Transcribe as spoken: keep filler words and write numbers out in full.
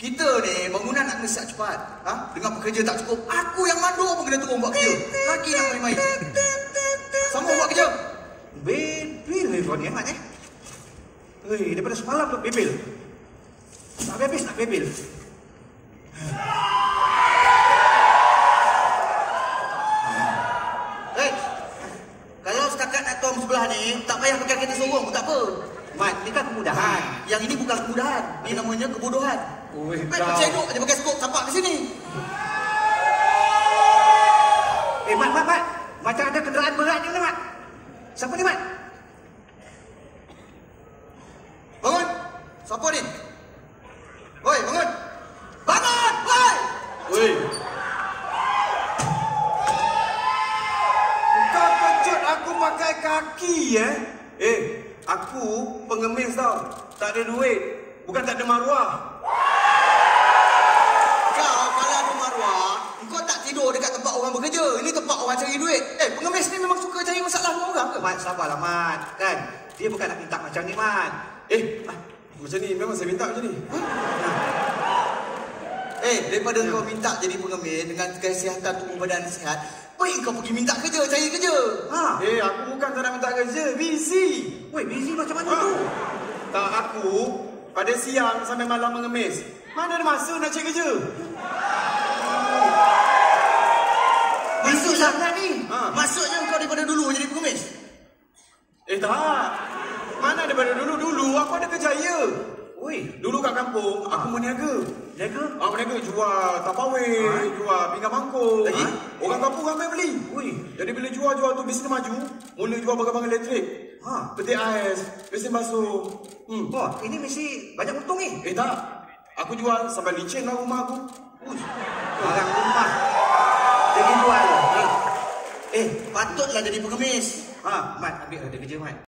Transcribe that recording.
Kita ni bangunan nak kena siap cepat. Ha? Dengan pekerja tak cukup, aku yang manduk pun kena turun buat kerja. Lagi nak main-main. Sama buat kerja. Bebel ni kau ni, Mat eh. Hei, daripada semalam tu bebel. Tak habis nak bebel. Eh, kalau setakat nak tong sebelah ni, tak payah pakai kereta sorong pun tak apa. Mat, ni kan kemudahan. Yang ini bukan kemudahan, ini namanya kebodohan. Oi, Baik, kau. bercedok aja pakai skop tapak ke sini. Eh, Mat, Mat, Mat. Macam ada kenderaan berat ni, Mat. Siapa ni, Mat? Bangun! Siapa ni? Oi, bangun! Bangun! Oi! Oi. Kau kejut aku pakai kaki, eh? Eh, aku pengemis tau. Tak ada duit. Bukan tak ada maruah. Kau kalau ada maruah, kau tak tidur dekat tempat orang bekerja. Ini tempat orang cari duit. Eh, pengemis ni memang suka cari masalah dengan orang ke? Mat, sabarlah, Mat. Kan? Dia bukan nak minta macam ni, Mat. Eh, ah, macam ni memang saya minta macam ni. Eh, daripada ya. kau minta jadi pengemis dengan kesihatan tubuh badan sihat, baik kau pergi minta kerja, cari kerja. Ha? Eh, aku bukan tak nak minta kerja. Busy. Weh, busy macam mana Ha? tu? Tak, aku pada siang sampai malam mengemis. Mana ada masa nak cari kerja? Maksud sangat ni. Ha. Maksudnya kau daripada dulu jadi pengemis. Eh, tak. Mana daripada dulu-dulu aku ada kerjaya. Weh, Dulu kat kampung, aku meniaga. jaga. Ah, meniaga jual tapawai, Ha? jual pinggan mangkuk. Lagi? Orang kampung ramai beli. Weh, Jadi bila jual-jual tu bisnes maju, mula jual barang-barang elektrik. ha. Peti ais, mesin basuh. Hmm. Oh, ini mesti banyak untung ni. Eh tak, aku jual sampai licin lah rumah aku. Uish, barang rumah. Jadi jual. Ha. Eh, patutlah jadi pengemis. Ha, Mat, ambil ada kerja, Mat.